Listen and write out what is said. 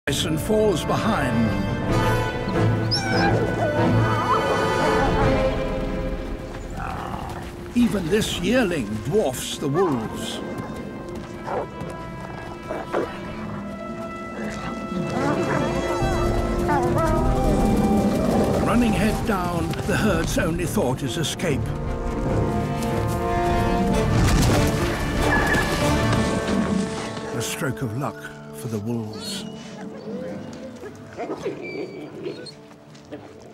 Bison falls behind. Even this yearling dwarfs the wolves. Running head down, the herd's only thought is escape. A stroke of luck for the wolves.